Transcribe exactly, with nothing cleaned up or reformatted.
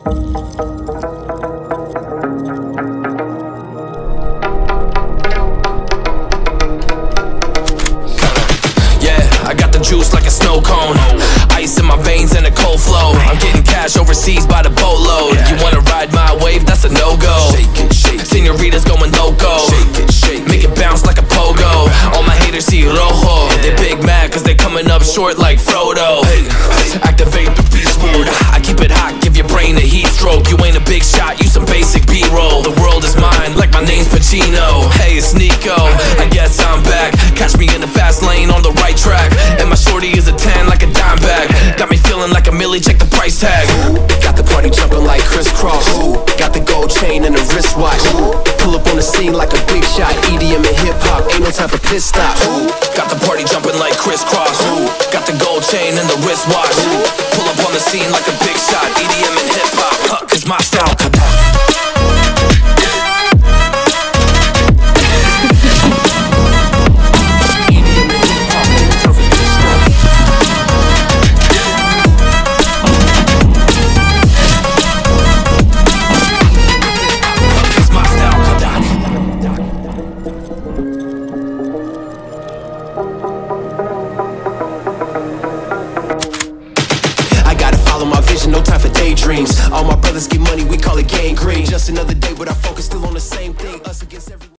I got the juice like a snow cone, ice in my veins and a cold flow. I'm getting cash overseas by the boatload. You wanna ride my wave? That's a no-go. Senoritas going loco, make it bounce like a pogo. All my haters see rojo, they big mad cause they coming up short like Frodo. Activate the beast mode, I keep it hot, give your brain a heat stroke. You ain't a big shot, you some basic B-roll. The world is mine like my name's Pacino. Hey, it's Nico, I guess I'm back. Catch me in the fast lane on the right track, and my shorty is a ten like a dime bag. Got me feeling like a milli, check the price tag. Got the party jumping like crisscross. Got the gold chain and the wristwatch. Pull up on the scene like a big shot. E D M and hip hop, ain't no time for pit stops. Got the party jumping like crisscross. Got the gold chain and the wristwatch. Pull up on the scene like a big shot. E D M and hip hop, huh, cause my style. My vision, no time for daydreams. All my brothers get money, we call it gangrene. Just another day, but our focus still on the same thing. Us against every